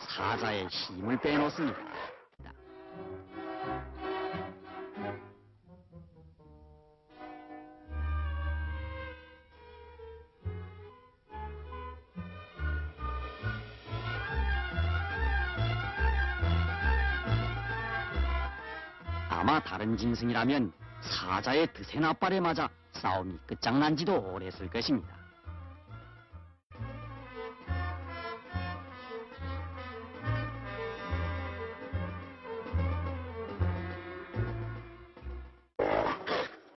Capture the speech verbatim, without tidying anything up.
사자의 힘을 빼놓습니다. 아마 다른 짐승이라면 사자의 드센 앞발에 맞아 싸움이 끝장난 지도 오래했을 것입니다.